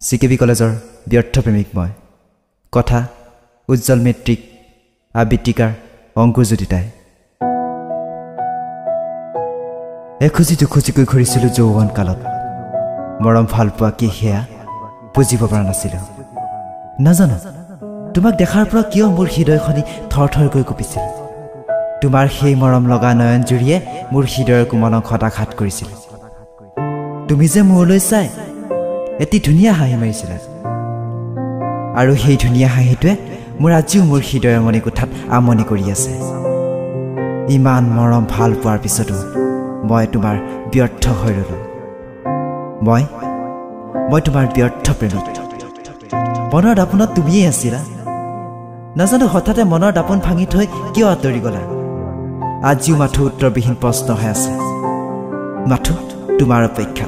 CKB কলেজৰ ব্যৰ্থ প্ৰেমিক মই কথা উজ্জ্বল মেট্ৰিক আবৃত্তিকাৰ অংকুৰ জ্যোতিতাই এখুজি দুখুজিকৈ ঘূৰিছিলোঁ যৌৱন কালত মৰম ভাল পোৱা কি সেয়া বুজিব পৰা নাছিলোঁ নাজানো তোমাক দেখাৰ পৰা কিয় মোৰ হৃদয়খনি থৰথৰকৈ কঁপিছিল তোমাৰ সেই মৰম লগা নয়ন জুৰিয়ে মোৰ হৃদয়ৰ কোমলক হতাঘাত কৰিছিল তুমি যে মোৰলৈ চাই এটি ধুনীয়া হাঁহি মাৰিছিলা আৰু সেই ধুনীয়া হাঁহিটোৱে মোৰ আজিও মোৰ হৃদয়ৰ মণিকোঠাত আমনি কৰি আছে ইমান মৰম ভাল পোৱাৰ পিছতো মই তোমাৰ ব্যৰ্থ হৈ ৰ'লো মই তোমাৰ ব্যৰ্থ প্ৰেমিক মনৰ দাপোনত তুমিয়ে আছিলা নাজানো হঠাতে মনৰ দাপোন ভাঙি থৈ কিয় আঁতৰি গ'লা আজিও মাথো উত্তৰবিহীন প্ৰশ্ন হৈ আছে মাথো তোমাৰ অপেক্ষাত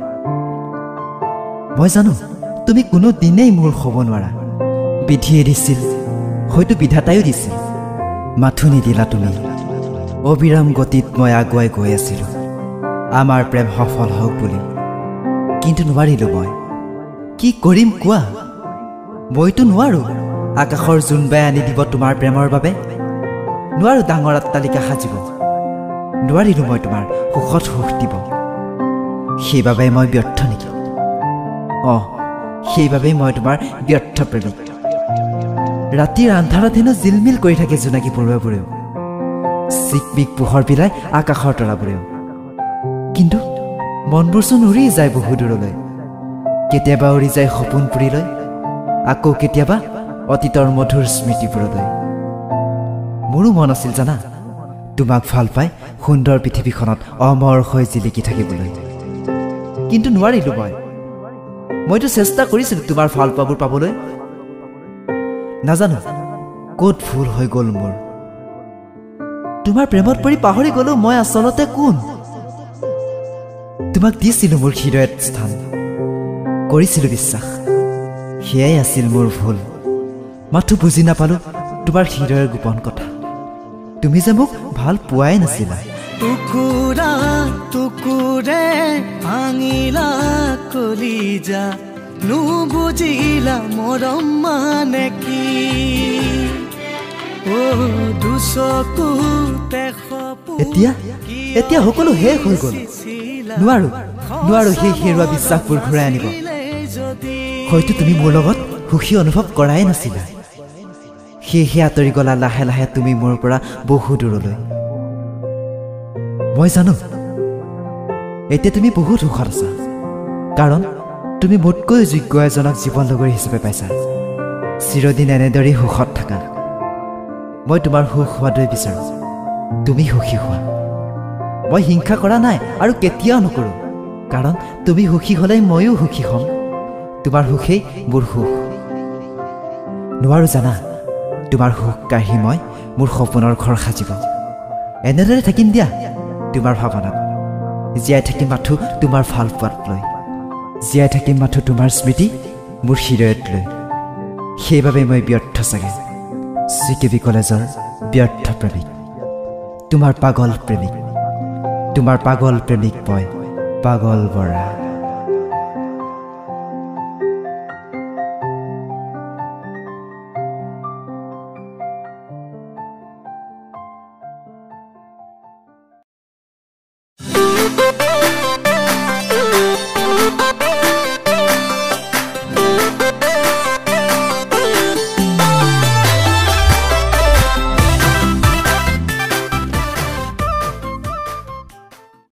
মই জানো তুমি কোনো দিনেই মোৰ হ'ব নোৱাৰা বিধিয়ে দিছিল হয়তো বিধাতায়ো দিছিল মাথো নিদিলা তুমি অবিৰাম গতিত মই আগুৱাই গৈ আছিলোঁ আমাৰ প্ৰেম সফল হওক বুলি কিন্তু নোৱাৰিলোঁ মই কি কৰিম কোৱা মইতো নোৱাৰো আকাশৰ জোনবাই আনি দিব তোমাৰ প্ৰেমৰ বাবে নোৱাৰো ডাঙৰ অট্টালিকা সাজিব নোৱাৰিলোঁ মই তোমাৰ সুখত সুখ দিব সেইবাবে মই ব্যৰ্থ নেকি সেইবাবে মই তোমাৰ ব্যৰ্থ প্ৰেমিক ৰাতিৰ আন্ধাৰত হেনো জিলমিল কৰি থাকে জোনাকী পৰুৱাবোৰেও চিকমিক পোহৰ বিলাই আকাশৰ তৰাবোৰেও কিন্তু মনবোৰচোন উৰি যায় বহু দূৰলৈ কেতিয়াবা উৰি যায় সপোন পুৰিলৈ আকৌ কেতিয়াবা অতীতৰ মধুৰ স্মৃতিবোৰলৈ মোৰো মন আছিল জানা তোমাক ভাল পাই সুন্দৰ পৃথিৱীখনত অমৰ হৈ জিলিকি থাকিবলৈ কিন্তু নোৱাৰিলোঁ মইতো চেষ্টা কৰিছিলোঁ তোমাৰ ভাল পাবোৰ পাবলৈ নাজানো ক'ত ভুল হৈ গ'ল মোৰ তোমাৰ প্ৰেমত পৰি পাহৰি গ'লো মই আচলতে কোন তোমাক দিছিলোঁ মোৰ হৃদয়ত স্থান কৰিছিলোঁ বিশ্বাস সেয়াই আছিল মোৰ ভুল মাথো বুজি নাপালোঁ তোমাৰ হৃদয়ৰ গোপন কথা তুমি যে মোক ভাল পোৱাই নাছিলা টুকুৰা টুকুৰে ভাঙিলা কলিজা নুবুজিলা মৰম মানে কি এতিয়া সকলো শেষ হৈ গ'ল নোৱাৰো সেই হেৰুৱা বিশ্বাসবোৰ ঘূৰাই আনিব হয়তো তুমি মোৰ লগত সুখী অনুভৱ কৰাই নাছিলা সেয়েহে আঁতৰি গ'লা লাহে লাহে তুমি মোৰ পৰা বহু দূৰলৈ মই জানো এতিয়া তুমি বহুত সুখত আছা কাৰণ তুমি মোতকৈ যোগ্য এজনক জীৱন লগৰী হিচাপে পাইছা চিৰদিন এনেদৰেই সুখত থাকা মই তোমাৰ সুখ হোৱাটোৱে বিচাৰোঁ তুমি সুখী হোৱা মই হিংসা কৰা নাই আৰু কেতিয়াও নকৰোঁ কাৰণ তুমি সুখী হ'লেই ময়ো সুখী হ'ম তোমাৰ সুখেই মোৰ সুখ নোৱাৰো জানা তোমাৰ সুখ কাঢ়ি মই মোৰ সপোনৰ ঘৰ সাজিব এনেদৰে থাকিম দিয়া তোমাৰ ভাৱনাত জীয়াই থাকিম মাথো তোমাৰ ভাল পোৱাত লৈ জীয়াই থাকিম মাথো তোমাৰ স্মৃতি মোৰ হৃদয়ত লৈ সেইবাবে মই ব্যৰ্থ চাগে CKB কলেজৰ ব্যৰ্থ প্ৰেমিক তোমাৰ পাগল প্ৰেমিক মই পাগল বৰা